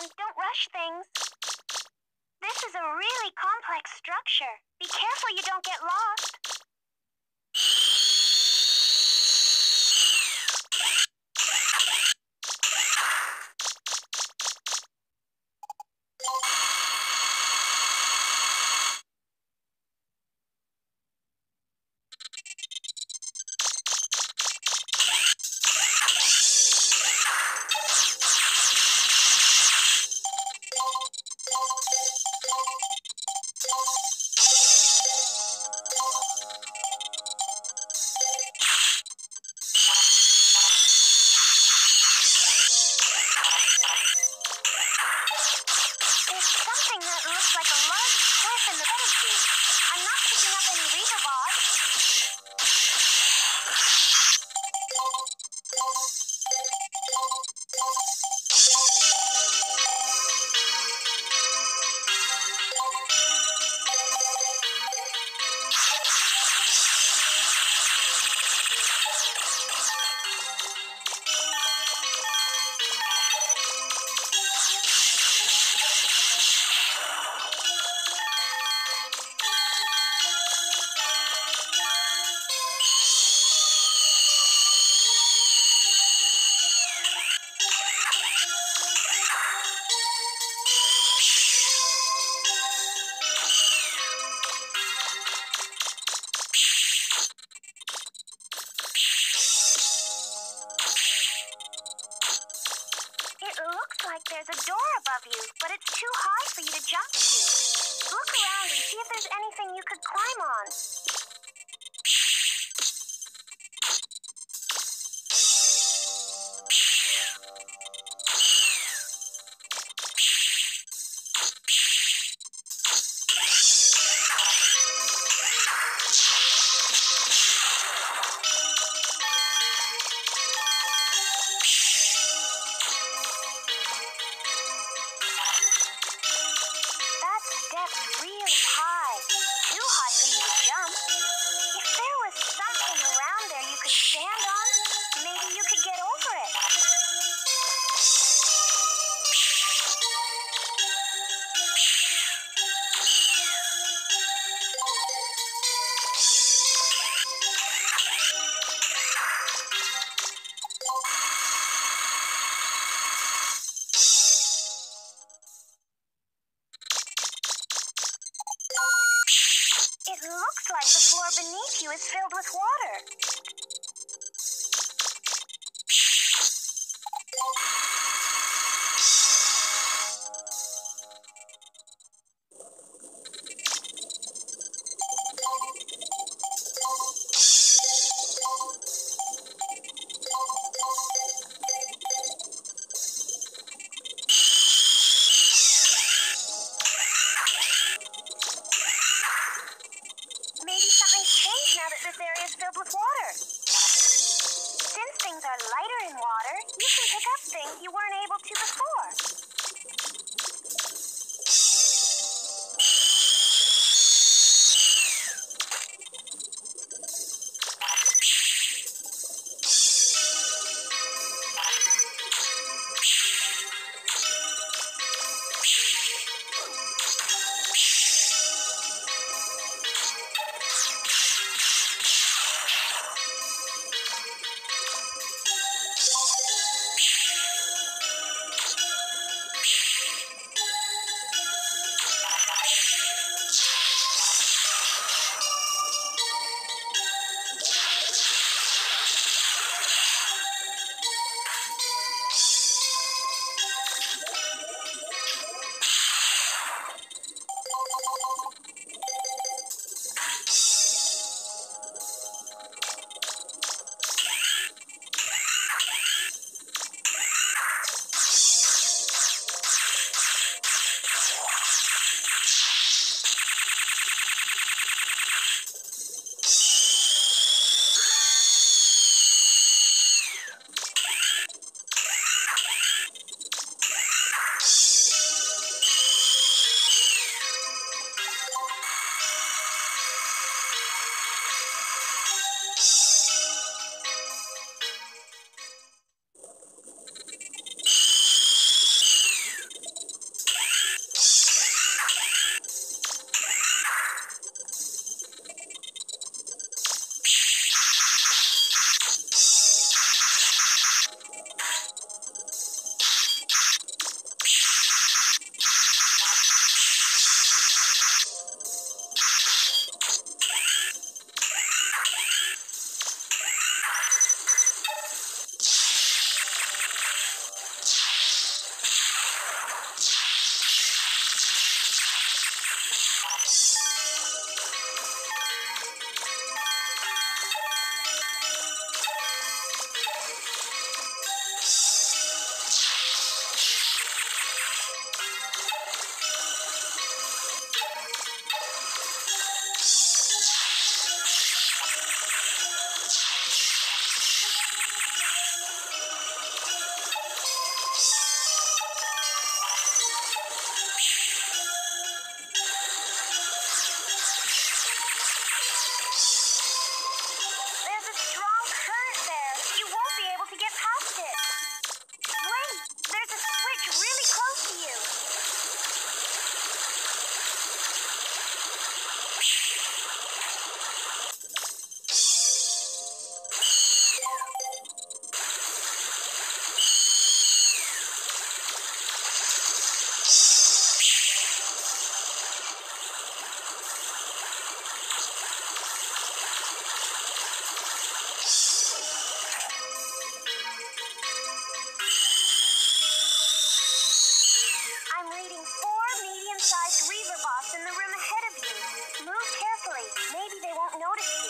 don't rush things. This is a really complex structure. Be careful you don't get lost. Looks like a large cliff in the pedigree. I'm not picking up any reader bots. It looks like there's a door above you, but it's too high for you to jump to. Look around and see if there's anything you could climb on. Depth really high. Too high for you to jump. If there was something around there you could stand on, maybe you could get over it. It looks like the floor beneath you is filled with water. Maybe something's changed now that this area is filled with water. I'm reading 4 medium-sized Reaver Bots in the room ahead of you. Move carefully. Maybe they won't notice you.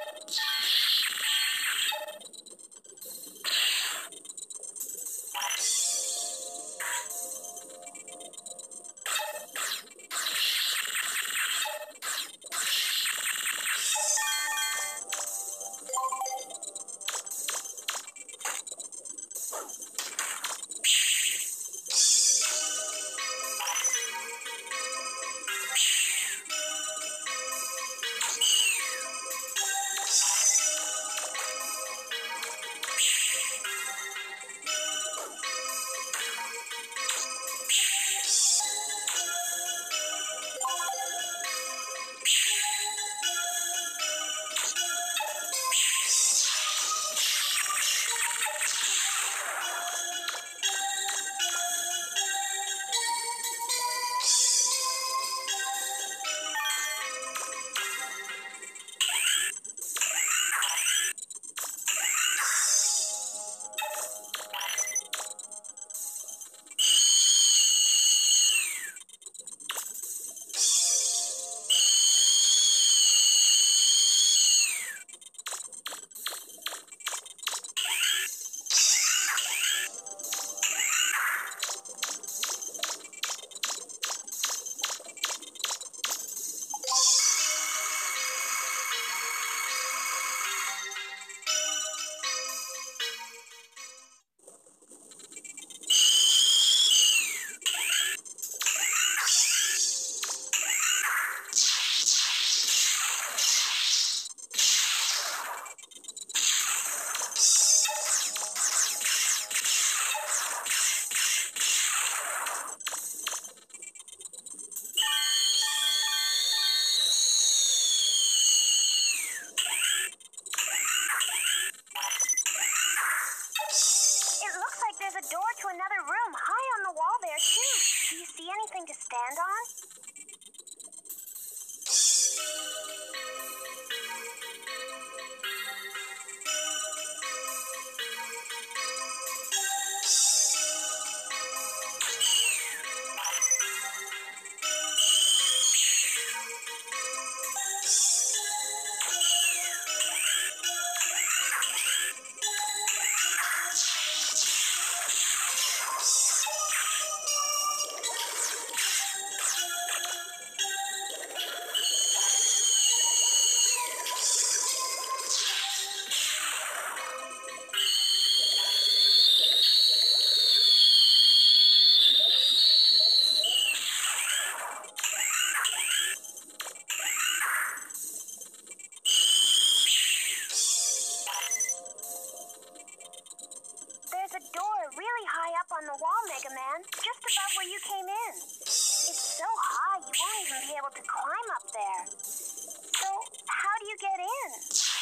There's a door to another room high on the wall there, too. Do you see anything to stand on? There's a door really high up on the wall, Mega Man, just above where you came in. It's so high you won't even be able to climb up there. So, how do you get in?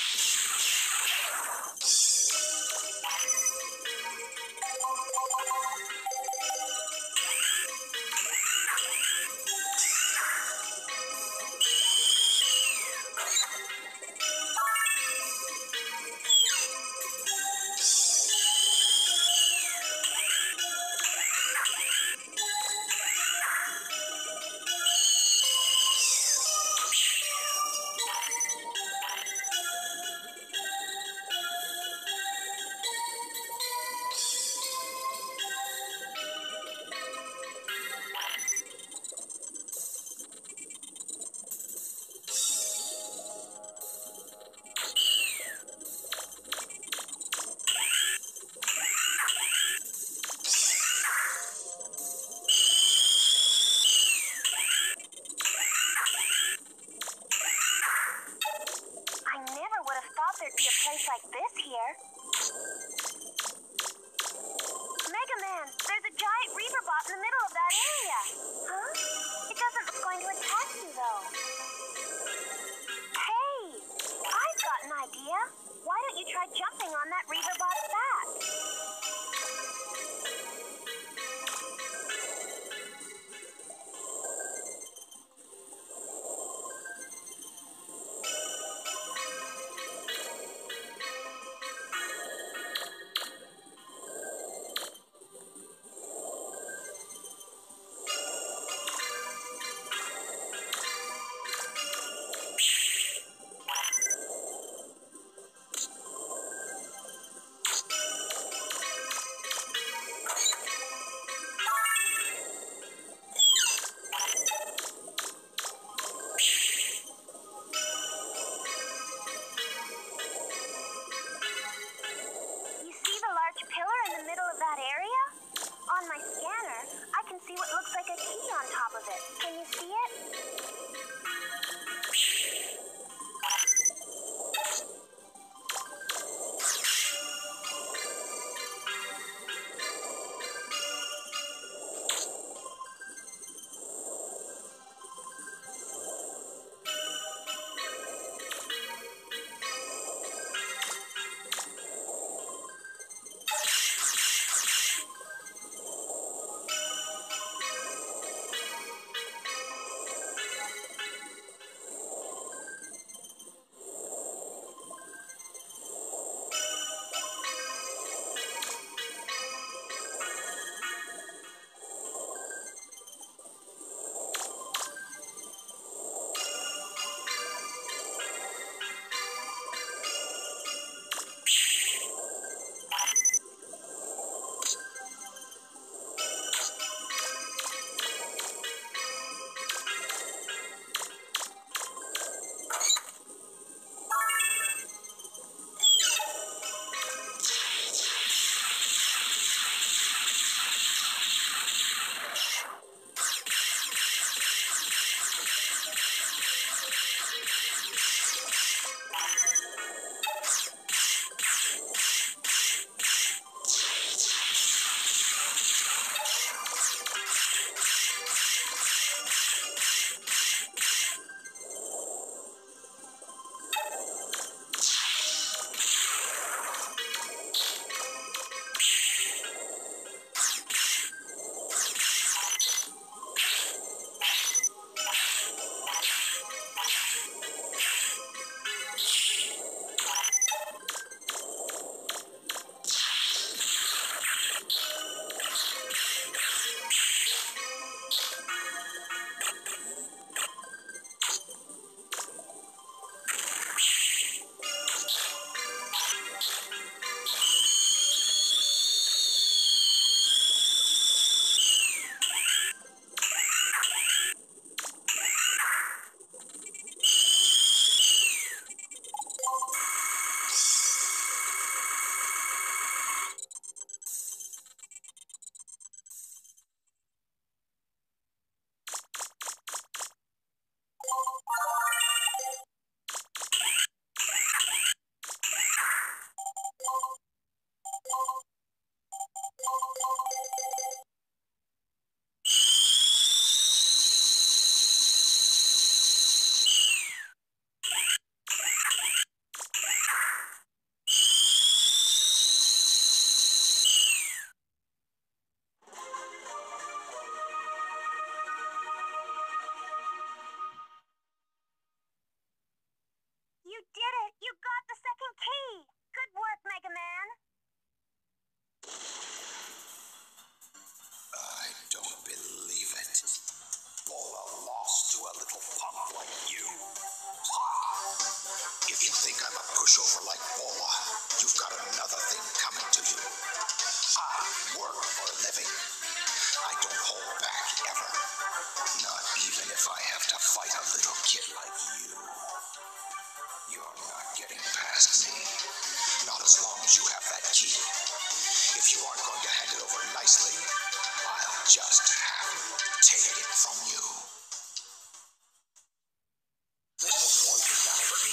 There'd be a place like this here. Mega Man, there's a giant Reaver Bot in the middle of that area. Huh? It doesn't look going to attack you, though. Hey, I've got an idea. Why don't you try jumping on that Reaver Bot's back? ask me. Not as long as you have that key. If you aren't going to hand it over nicely, I'll just have to take it from you. This will slow you down, Herbie.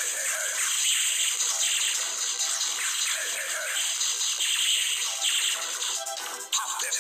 Have this.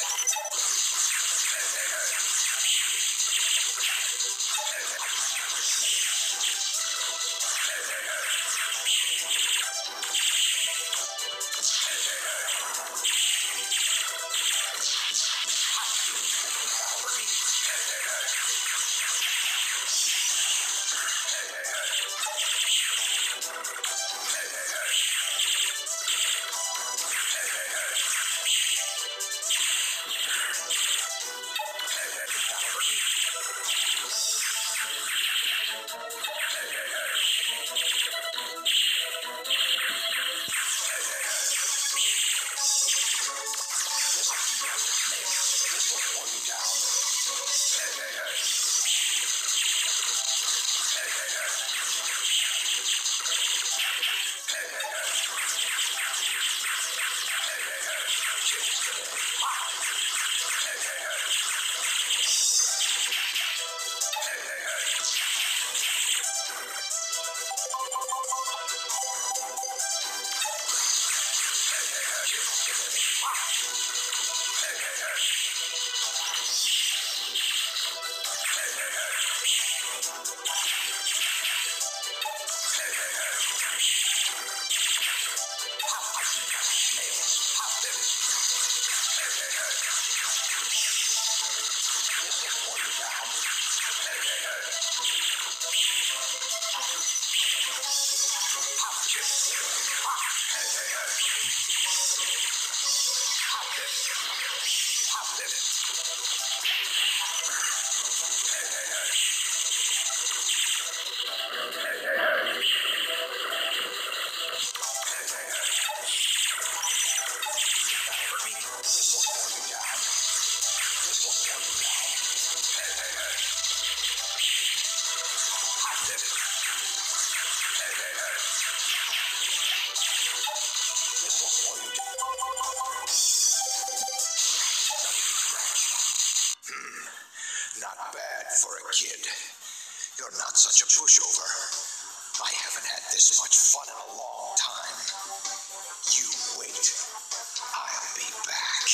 Not bad for a kid. You're not such a pushover. I haven't had this much fun in a long time. You wait. I'll be back.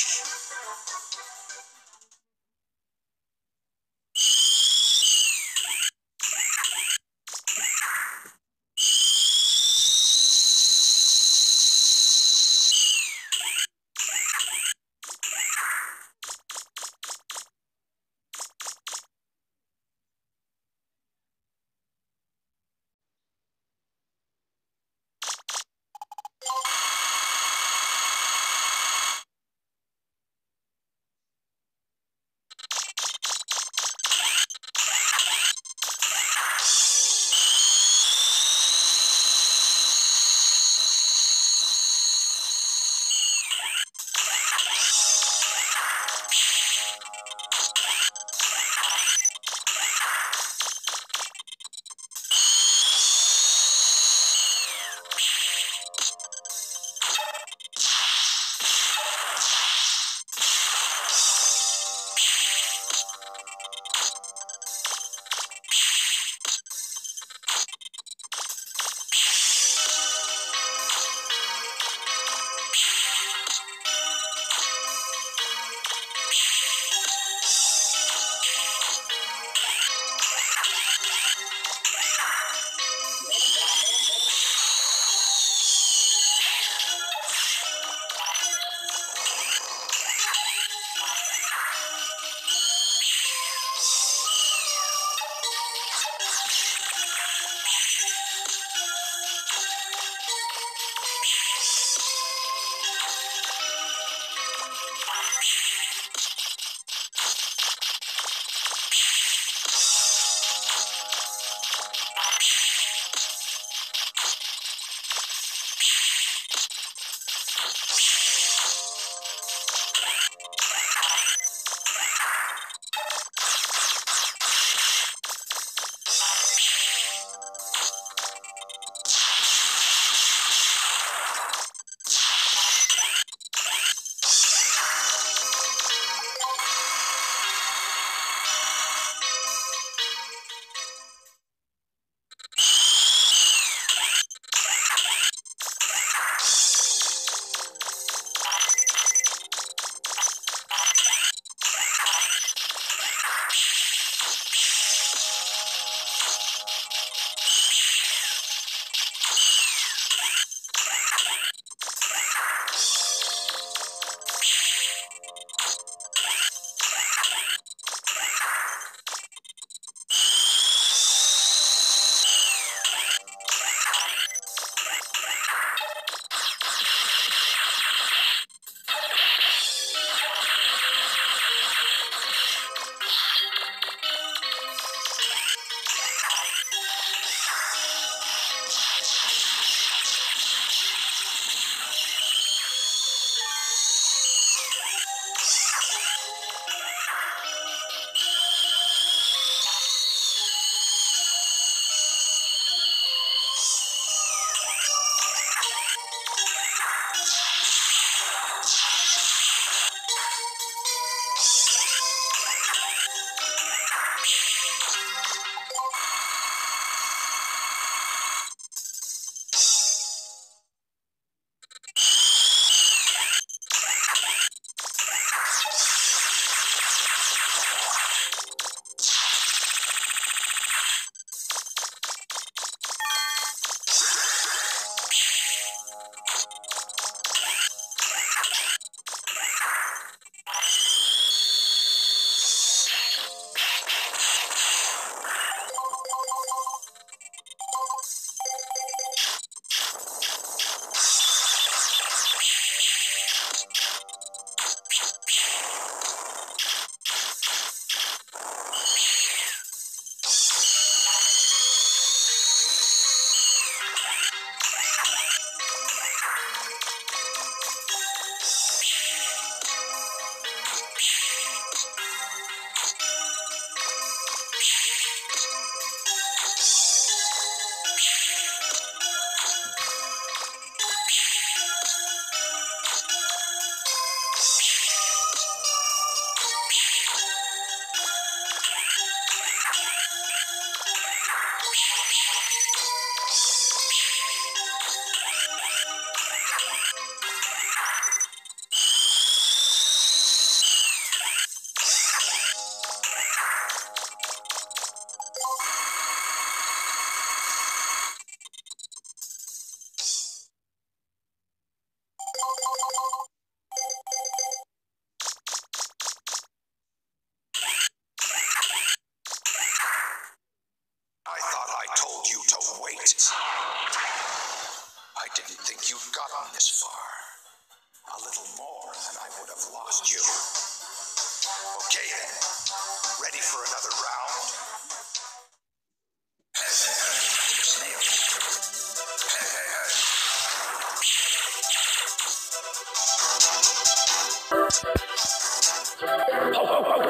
think you'd gotten this far. A little more and I would have lost you. Okay then. Ready for another round? Snail. Ho, ho, ho.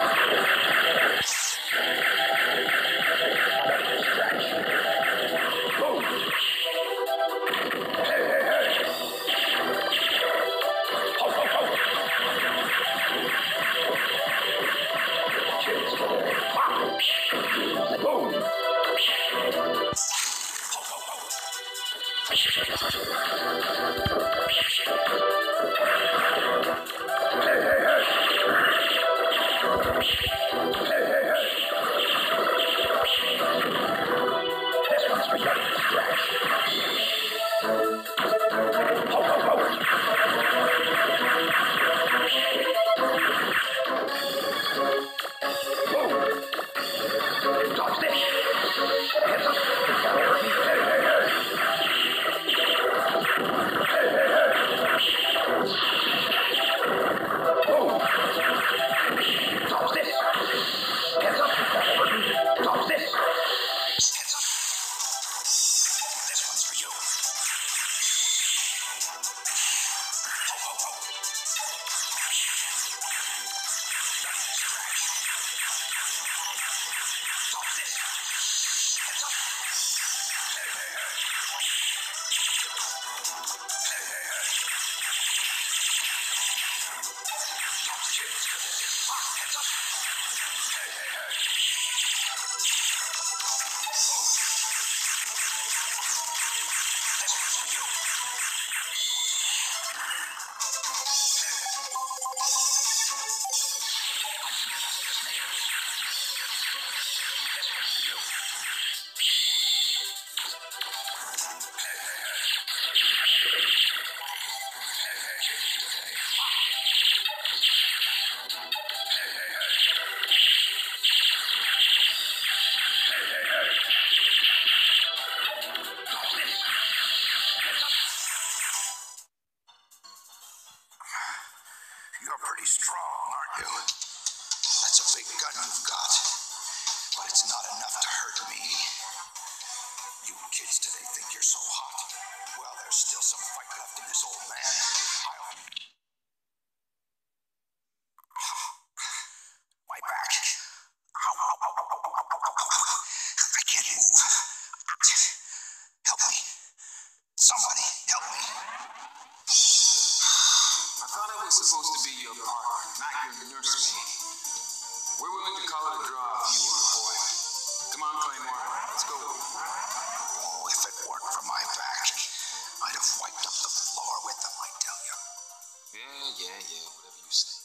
You're pretty strong, aren't you? That's a big gun you've got, but it's not enough to hurt me. You kids today think you're so hot. Well, there's still some fight left in this old man. My back. Ow, ow, ow, ow, ow, ow, ow, ow. I can't move. Help me. Somebody, help me. I thought I was supposed to be your partner, not your nursemaid. We're willing to call it a draw if you are, boy. Come on, Claymore, let's go. Oh, if it weren't for my back, I'd have wiped up the floor with them, I tell you. Yeah, whatever you say.